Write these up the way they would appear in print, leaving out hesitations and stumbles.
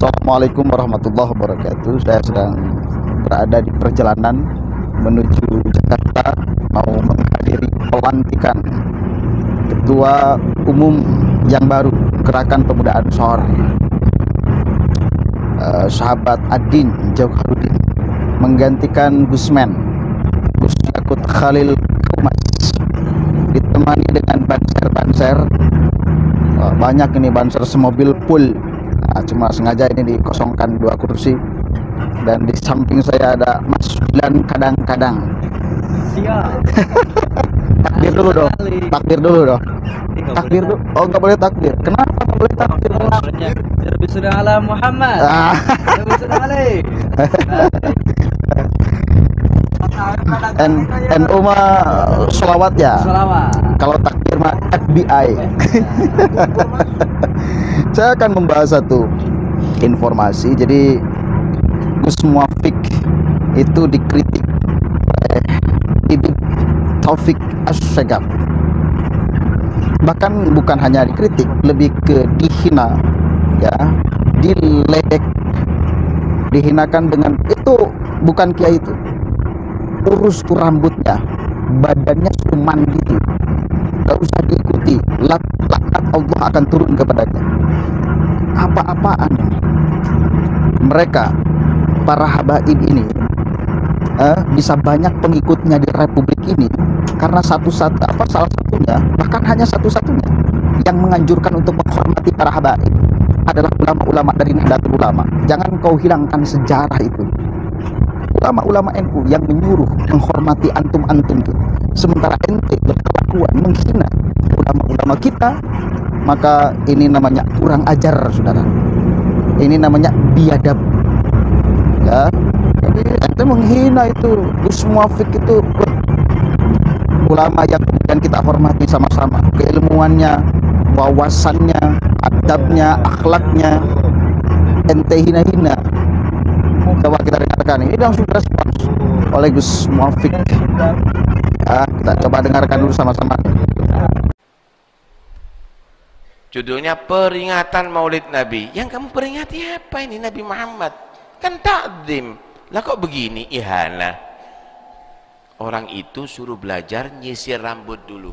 Assalamualaikum warahmatullahi wabarakatuh. Saya sedang berada di perjalanan menuju Jakarta, mau menghadiri pelantikan Ketua Umum yang baru Gerakan Pemuda Ansor, sahabat Adin Jauharudin, menggantikan Gusmen Gus Yakut Khalil Kumas, ditemani dengan banser-banser. Banyak ini banser semobil full. Cuma sengaja ini dikosongkan 2 kursi, dan di samping saya ada Mas Dilan kadang-kadang. Siap. Takbir dulu dong. Takbir dulu dong. Takbir dulu. Oh, nggak boleh takbir. Kenapa nggak boleh takbir? Lebih sudah ala Muhammad. Lebih sudah alaih. NU mah sholawat ya. Salawat. Kalau takbir mah FBI. Saya akan membahas satu informasi. Jadi Gus Muafik itu dikritik oleh Ibib Taufik As-Segaf. Bahkan bukan hanya dikritik, lebih ke dihina, ya, diledek, dihinakan dengan itu bukan kiai itu. Urus tuh rambutnya, badannya sudah mandi tuh, gak usah diikuti, laknat Allah akan turun kepadanya. Apa-apaan ini? Mereka, para habaib ini, bisa banyak pengikutnya di republik ini karena salah satunya, bahkan hanya satu-satunya yang menganjurkan untuk menghormati para habaib adalah ulama-ulama dari Nahdlatul Ulama. Jangan kau hilangkan sejarah itu. Ulama-ulama NU yang menyuruh menghormati antum-antum itu, sementara ente berkelakuan menghina ulama-ulama kita, maka ini namanya kurang ajar, saudara. Ini namanya biadab, ya. Jadi ente menghina itu Gus Muafik itu, ulama yang kemudian kita hormati sama-sama, keilmuannya, wawasannya, adabnya, akhlaknya, ente hina-hina. Coba kita dengarkan, ini langsung direspons oleh Gus Muafik. Ya, kita coba dengarkan dulu sama-sama. Judulnya peringatan Maulid Nabi. Yang kamu peringati apa ini? Nabi Muhammad kan takdim. Lah kok begini? Ihana. Orang itu suruh belajar nyisir rambut dulu.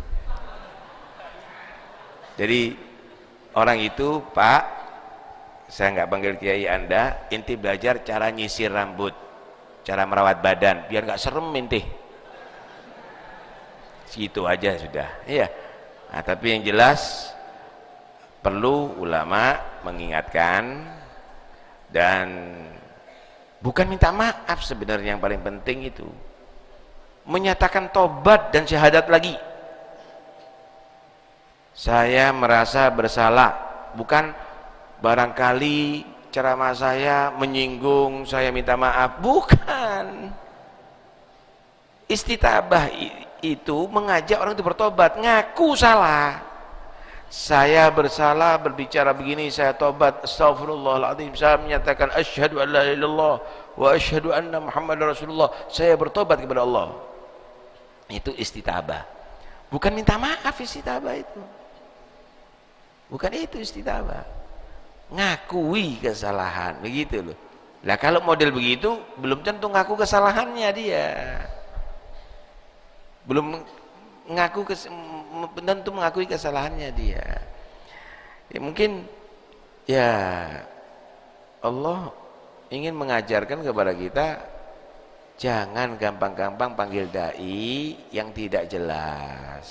Jadi orang itu, Pak, saya nggak panggil kiai Anda, inti belajar cara nyisir rambut, cara merawat badan, biar nggak serem inti. Segitu aja sudah. Iya. Nah, tapi yang jelas perlu ulama mengingatkan, dan bukan minta maaf sebenarnya yang paling penting itu. Menyatakan tobat dan syahadat lagi. Saya merasa bersalah, bukan barangkali ceramah saya menyinggung, saya minta maaf, bukan. Istitabah itu mengajak orang itu bertobat, ngaku salah. Saya bersalah berbicara begini, saya tobat, astagfirullahaladzim, saya menyatakan asyhadu an la ilaha illallah wa asyhadu anna muhammadar rasulullah, saya bertobat kepada Allah. Itu istitabah, bukan minta maaf. Istitabah itu bukan itu. Istitabah ngakui kesalahan, begitu loh. Lah kalau model begitu belum tentu ngaku kesalahannya dia, belum tentu mengakui kesalahannya dia. Ya mungkin ya Allah ingin mengajarkan kepada kita, jangan gampang-gampang panggil dai yang tidak jelas,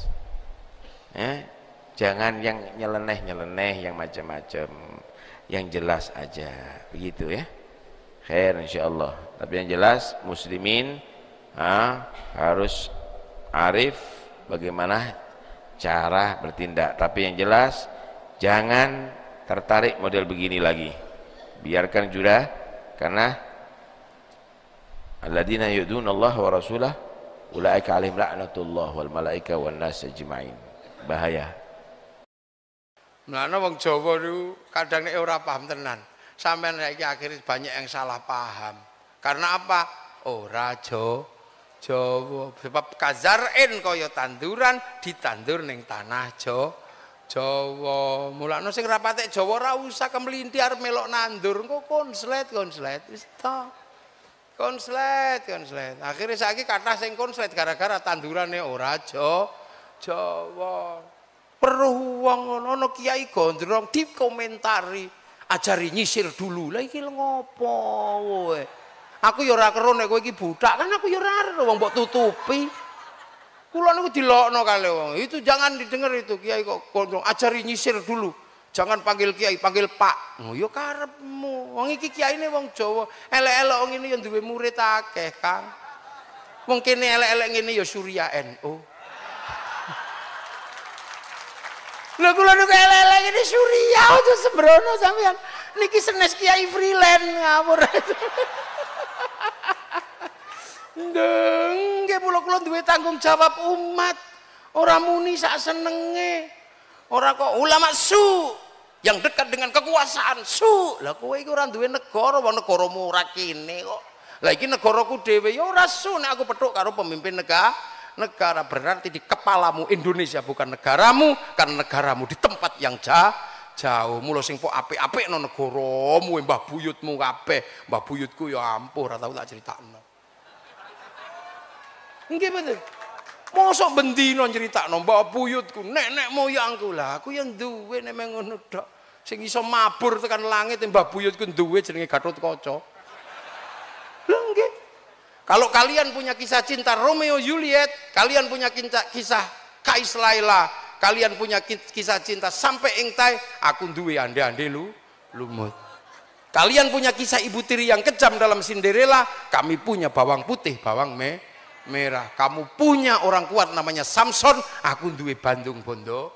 jangan yang nyeleneh yang macam-macam, yang jelas aja, begitu ya. Khair insyaallah. Tapi yang jelas muslimin harus arif bagaimana cara bertindak. Tapi yang jelas jangan tertarik model begini lagi, biarkan sudah, karena alladzina yu'duna Allah wa rasulah ulaika alaihim la'natullah wal malaika wan nas ajmain. Bahaya. Mulane wong Jawa niku kadang nek ora paham tenan. Sampeyan saiki akhirnya banyak yang salah paham. Karena apa? Ora Jawa. Sebab kazarin kaya tanduran ditandur ning tanah Jawa. Mulane sing ra patek Jawa ora usah kemlinti arep melok nandur, engko konslet wis ta. Konslet. Akhirnya saiki kathah sing konslet gara-gara tandurane ora Jawa. Perlu wong ngono kiai gondrong dikomentari, ajari nyisir dulu. Lah iki ngopo kowe? Aku ya ora kero nek kowe iki budak, kan aku ya ora ero wong mbok tutupi. Kula niku dilokno kali wong. Itu jangan didengar itu kiai kok gondrong, ajari nyisir dulu. Jangan panggil kiai, panggil Pak. Oh ya karepmu. Wong iki kiyaine wong Jawa. Elek-elek wong ngene ya duwe murid akeh, Kang. Wong kene elek-elek ngene ya Surya NU. Lha kula niku elek-elek ngene Surya aja sembrono sampean. Niki senes kiai freelance ngawur. Nggih kula duwe tanggung jawab umat. Ora muni sak senenge. Ora kok ulama su yang dekat dengan kekuasaan su. Lah kowe iki ora duwe negara, wong negaramu ora kene kok. Lah iki negaraku dhewe ya ora su nek aku petuk karo pemimpin negara. Berarti di kepalamu Indonesia bukan negaramu, karena negaramu di tempat yang jauh. Mula sing pok apik-apikno negaramu, mbah buyutmu kabeh. Mbah buyutku ya ampuh ora tau tak critakno. Nggih betul. Mosok bendino nyeritakno mbah buyutku, nenek moyangku. Lah aku yang duwe nek ngono tok. Sing iso mabur tekan langit mbah buyutku duwe jenenge Gatotkaca. Lha nggih. Kalau kalian punya kisah cinta Romeo Juliet, kalian punya kisah Kais Laila, kalian punya kisah cinta sampai engtai, aku duwe ande-ande lumut. Kalian punya kisah ibu tiri yang kejam dalam Cinderella, kami punya bawang putih, bawang merah. Kamu punya orang kuat namanya Samson, aku duwe Bandung Bondo.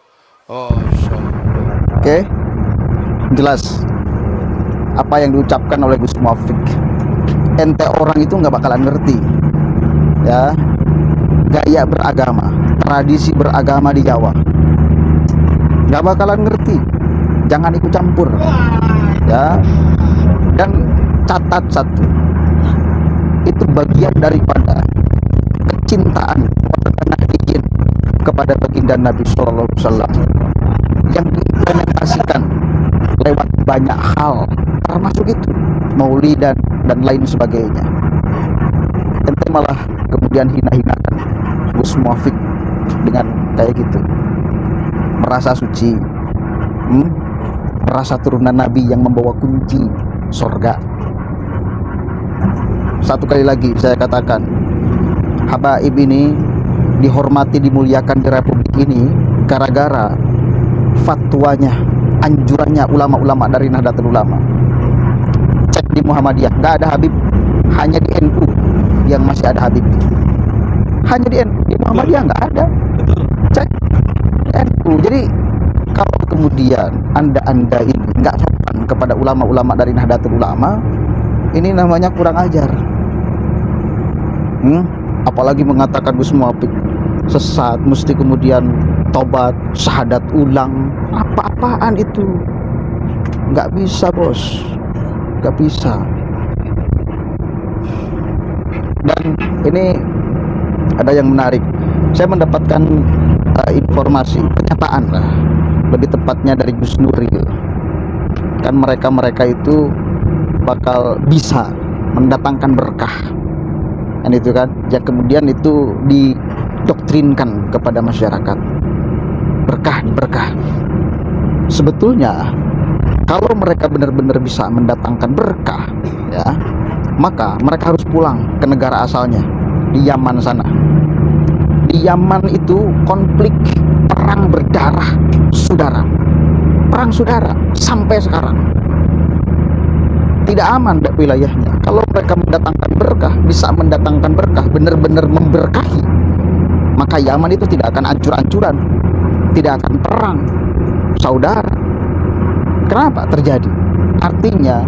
Oke. Jelas apa yang diucapkan oleh Gus Muafik. Ente orang itu nggak bakalan ngerti ya gaya beragama, tradisi beragama di Jawa, nggak bakalan ngerti. Jangan ikut campur ya. Dan catat satu, itu bagian daripada kecintaan warga Nahdliyin kepada baginda Nabi Sallallahu Alaihi Wasallam yang diimplementasikan lewat banyak hal, termasuk itu maulidan dan lain sebagainya. Ente malah kemudian hina-hinakan Gus Muafik dengan kayak gitu, merasa suci, merasa turunan Nabi yang membawa kunci surga. Satu kali lagi saya katakan, habaib ini dihormati, dimuliakan di Republik ini gara-gara fatwanya, anjurannya ulama-ulama dari Nahdlatul Ulama. Cek di Muhammadiyah nggak ada Habib, hanya di NU yang masih ada Habib. Hanya di NU, di Muhammadiyah nggak ada. Cek NU. Jadi kalau kemudian anda ini nggak sopan kepada ulama-ulama dari Nahdlatul Ulama, ini namanya kurang ajar. Apalagi mengatakan Gus Muafik sesat, mesti kemudian tobat, syahadat ulang, apa-apaan itu? Nggak bisa bos, nggak bisa. Dan ini ada yang menarik, saya mendapatkan informasi, kenyataan lah, lebih tepatnya dari Gus Nuril. Kan mereka itu bakal bisa mendatangkan berkah, kan itu kan, ya kemudian itu didoktrinkan kepada masyarakat, berkah. Sebetulnya kalau mereka benar-benar bisa mendatangkan berkah, ya, maka mereka harus pulang ke negara asalnya, di Yaman sana. Di Yaman itu konflik perang berdarah, saudara, perang saudara sampai sekarang. Tidak aman wilayahnya. Kalau mereka mendatangkan berkah, bisa mendatangkan berkah, benar-benar memberkahi, maka Yaman itu tidak akan ancur-ancuran, tidak akan perang saudara. Kenapa terjadi? Artinya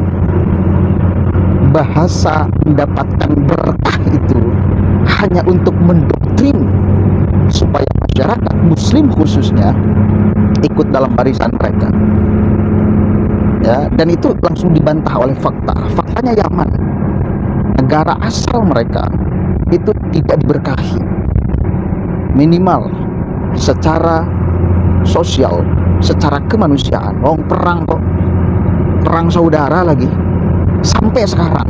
bahasa mendapatkan berkah itu hanya untuk mendoktrin supaya masyarakat muslim khususnya ikut dalam barisan mereka. Ya, dan itu langsung dibantah oleh fakta. Faktanya Yaman, negara asal mereka, itu tidak diberkahi. Minimal secara sosial secara kemanusiaan. Perang kok, perang saudara lagi sampai sekarang.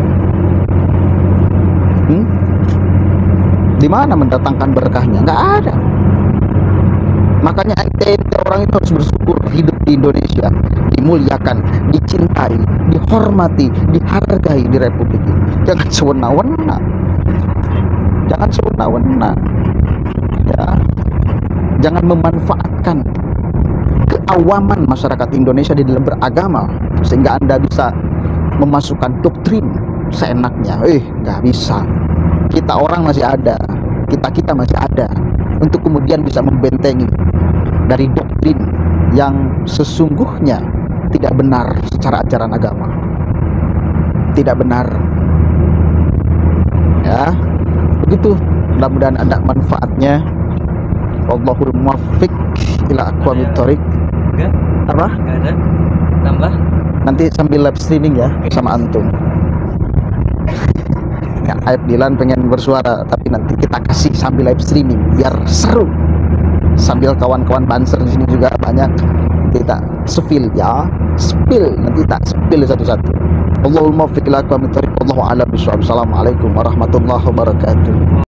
Di mana mendatangkan berkahnya? Nggak ada. Makanya ente orang itu harus bersyukur hidup di Indonesia, dimuliakan, dicintai, dihormati, dihargai di Republik ini. Jangan sewenang-wenang, jangan sewenang-wenang, ya. Jangan memanfaatkan keawaman masyarakat Indonesia di dalam beragama sehingga Anda bisa memasukkan doktrin seenaknya. Nggak bisa. Kita orang masih ada, kita masih ada untuk kemudian bisa membentengi dari doktrin yang sesungguhnya tidak benar secara ajaran agama. Tidak benar. Ya, begitu. Mudah-mudahan ada manfaatnya. Wallahul muwaffiq ila aqwamit thoriq. Apa? Nggak ada. Tambah. Nanti sambil live streaming ya sama antum. Ya, Aib Dilan pengen bersuara, tapi nanti kita kasih sambil live streaming biar seru. Sambil kawan-kawan banser di sini juga banyak, kita spill ya, spill, nanti tak spill satu-satu. Allahul muwaffiq ila aqwamit thoriq. Wallahu a'lam bishawab. Assalamualaikum warahmatullahi wabarakatuh.